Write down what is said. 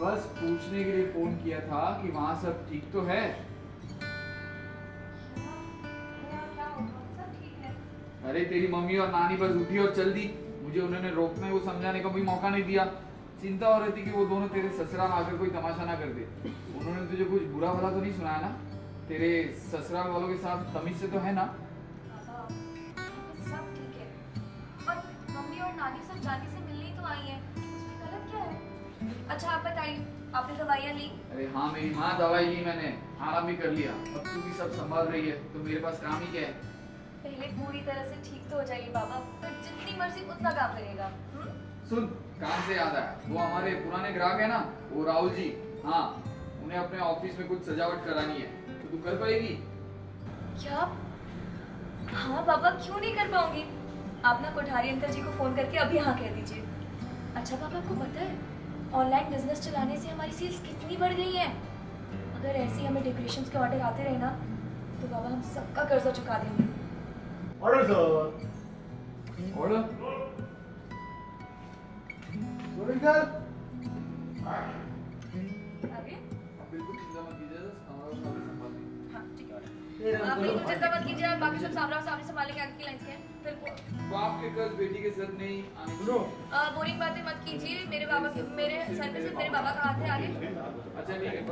बस पूछने के लिए फोन किया था कि वहाँ सब ठीक तो है। अरे तेरी मम्मी और नानी बस उठी और चल दी। मुझे उन्होंने रोकने को समझाने का भी मौका नहीं दिया। चिंता हो रही थी कि वो दोनों तेरे ससुराल आकर कोई तमाशा ना कर दे। उन्होंने तुझे कुछ बुरा भला तो नहीं सुनाया ना? तेरे ससुराल वालों के साथ तमीज से तो है ना? सब ठीक है, पर मम्मी और नानी सब जाने से मिलने ही तो आई हैं। उसमें गलत क्या है? अच्छा आप बताइए, आपने दवाइयाँ ली? अरे हाँ, मेरी माँ दवाई ली, मैंने आराम भी कर लिया। अब तू भी सब संभाल रही है तो मेरे पास काम ही क्या है? पहले पूरी तरह से ठीक तो हो जाइए बाबा, फिर जितनी मर्जी उतना काम करेगा। सुन, काम से याद आया, वो हमारे पुराने ग्राहक है ना, वो राहुल जी। हाँ, उन्हें अपने ऑफिस में कुछ सजावट करानी है, तो तू कर पाएगी? क्या? हाँ बाबा, क्यों नहीं कर पाऊंगी। आप ना कोठारी अंकल जी को फोन करके अभी हाँ कह दीजिए। अच्छा बाबा, आपको पता है ऑनलाइन बिजनेस चलाने से हमारी सेल्स कितनी बढ़ गई है। अगर ऐसे हमें डेकोरेशंस के ऑर्डर आते रहे ना, तो बाबा हम सबका कर्जा चुका देंगे। Order sir. ऑर्डर? सर आगे? आप बिल्कुल चिंता मत कीजिए, हमारा सामने संभाल लेंगे। हाँ ठीक है, आप बिल्कुल चिंता मत कीजिए, आप बाकी सब सामने संभालेंगे आगे की लाइंस के। फिर बाप के कर्ज बेटी के सर नहीं आने। सुनो, बोरिंग बातें मत कीजिए। मेरे सर पे सिर्फ मेरे बाबा का हाथ है। आगे अच्छा ठीक है।